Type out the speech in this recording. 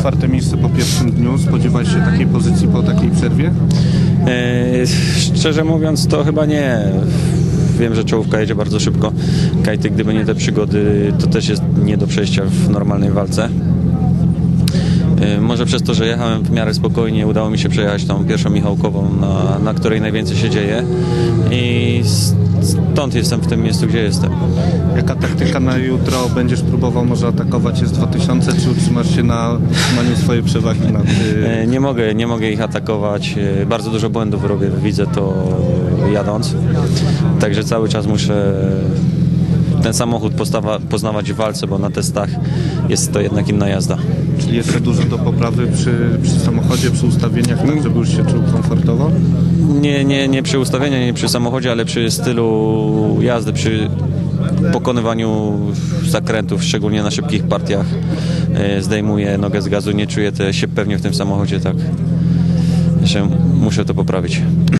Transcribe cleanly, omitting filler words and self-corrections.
4. miejsce po pierwszym dniu. Spodziewałeś się takiej pozycji po takiej przerwie? Szczerze mówiąc, to chyba nie. Wiem, że czołówka jedzie bardzo szybko. Kajty, gdyby nie te przygody, to też jest nie do przejścia w normalnej walce. Może przez to, że jechałem w miarę spokojnie, udało mi się przejechać tą pierwszą Michałkową, na której najwięcej się dzieje i stąd jestem w tym miejscu, gdzie jestem. Jaka taktyka na jutro? Będziesz próbował może atakować S2000, czy utrzymasz się na utrzymaniu swojej przewagi nad... Nie mogę ich atakować. Bardzo dużo błędów robię, widzę to jadąc. Także cały czas muszę ten samochód poznawać w walce, bo na testach jest to jednak inna jazda. Czyli jeszcze dużo do poprawy przy samochodzie, przy ustawieniach, tak żeby już się czuł komfortowo? Nie przy ustawieniach, nie przy samochodzie, ale przy stylu jazdy, przy pokonywaniu zakrętów, szczególnie na szybkich partiach. Zdejmuję nogę z gazu, nie czuję się pewnie w tym samochodzie, tak. Jeszcze muszę to poprawić.